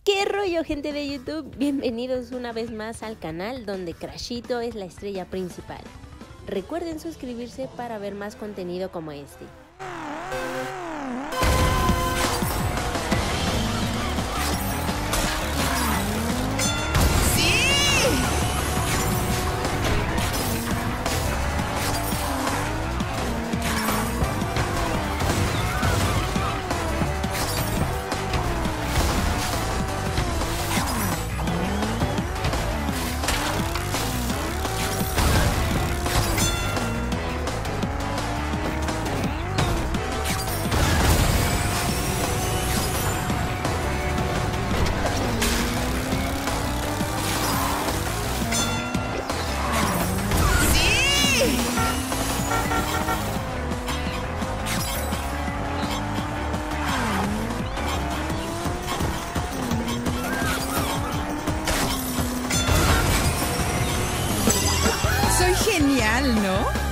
¿Qué rollo, gente de YouTube? Bienvenidos una vez más al canal donde Crashito es la estrella principal. Recuerden suscribirse para ver más contenido como este. Soy genial, ¿no?